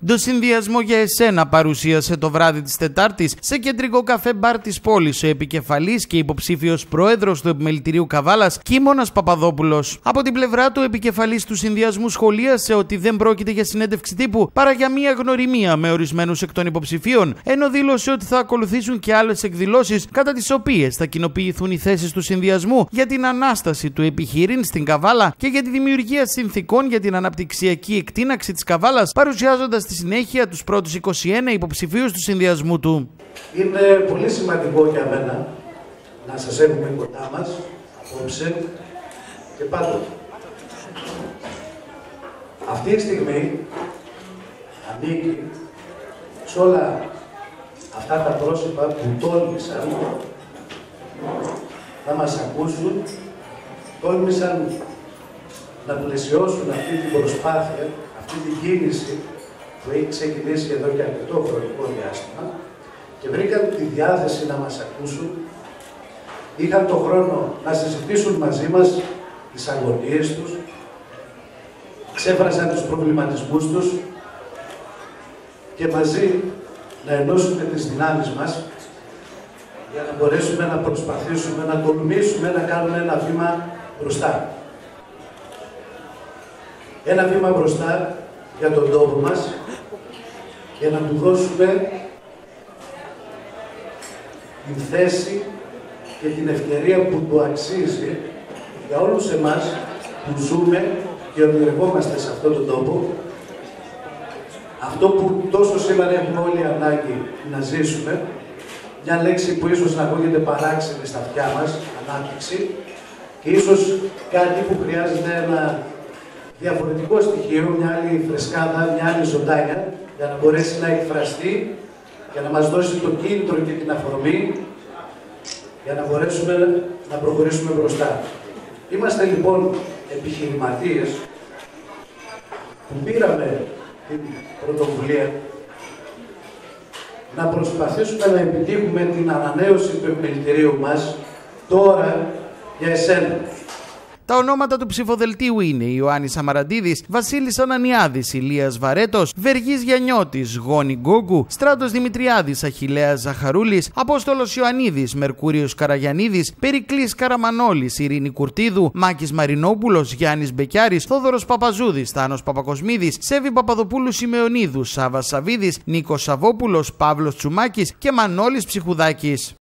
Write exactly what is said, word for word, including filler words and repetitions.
Το συνδυασμό για εσένα παρουσίασε το βράδυ της Τετάρτης σε κεντρικό καφέ μπαρ της πόλης ο επικεφαλής και υποψήφιος πρόεδρος του Επιμελητηρίου Καβάλας Κίμωνας Παπαδόπουλος. Από την πλευρά του, ο επικεφαλής του συνδυασμού σχολίασε ότι δεν πρόκειται για συνέντευξη τύπου παρά για μία γνωριμία με ορισμένους εκ των υποψηφίων, ενώ δήλωσε ότι θα ακολουθήσουν και άλλες εκδηλώσεις κατά τις οποίες θα κοινοποιηθούν οι θέσεις του συνδυασμού για την ανάσταση του επιχειρήν στην Καβάλα και για τη δημιουργία συνθηκών για την αναπτυξιακή εκτείναξη της Καβάλας, παρουσιάζοντας στη συνέχεια τους πρώτους είκοσι ένα υποψηφίους του συνδυασμού του. Είναι πολύ σημαντικό για μένα να σας έχουμε κοντά μας απόψε και πάντοτε. Αυτή τη στιγμή ανήκει σε όλα αυτά τα πρόσωπα που τόλμησαν να μας ακούσουν, τόλμησαν να πλαισιώσουν αυτή την προσπάθεια, αυτή την κίνηση που έχει ξεκινήσει εδώ και αρκετό χρονικό διάστημα και βρήκαν τη διάθεση να μας ακούσουν, είχαν τον χρόνο να συζητήσουν μαζί μας τις αγωνίες τους, ξέφρασαν τους προβληματισμούς τους και μαζί να ενώσουμε τις δυνάμεις μας για να μπορέσουμε να προσπαθήσουμε, να τολμήσουμε να κάνουμε ένα βήμα μπροστά. Ένα βήμα μπροστά για τον τόπο μας, για να του δώσουμε την θέση και την ευκαιρία που του αξίζει για όλους εμάς που ζούμε και ονειρευόμαστε σε αυτόν τον τόπο, αυτό που τόσο σήμερα έχουμε όλοι ανάγκη να ζήσουμε, μια λέξη που ίσως να ακούγεται παράξενη στα αυτιά μας, ανάπτυξη, και ίσως κάτι που χρειάζεται ένα διαφορετικό στοιχείο, μια άλλη φρεσκάδα, μια άλλη ζωντάνια, για να μπορέσει να εκφραστεί, για να μας δώσει το κίνητρο και την αφορμή, για να μπορέσουμε να προχωρήσουμε μπροστά. Είμαστε λοιπόν επιχειρηματίες που πήραμε την πρωτοβουλία να προσπαθήσουμε να επιτύχουμε την ανανέωση του επιμελητηρίου μας τώρα για εσένα. Τα ονόματα του ψηφοδελτίου είναι Ιωάννης Αμαραντίδης, Βασίλης Ανανιάδης, Ηλίας Βαρέτος, Βεργής Γιαννιώτης, Γόνη Γκόγκου, Στράτος Δημητριάδης, Αχιλλέας Ζαχαρούλης, Απόστολος Ιωαννίδης, Μερκούριος Καραγιαννίδης, Περικλής Καραμανόλης, Ειρήνη Κουρτίδου, Μάκης Μαρινόπουλος, Γιάννης Μπεκιάρης, Θόδωρος Παπαζούδης, Θάνος Παπακοσμίδης, Σέβη Παπαδοπούλου Σημεωνίδου, Σάβας Σαβίδης, Νίκος Σαββόπουλος, Παύλος Τσουμάκης και Μανώλης Ψυχουδάκης.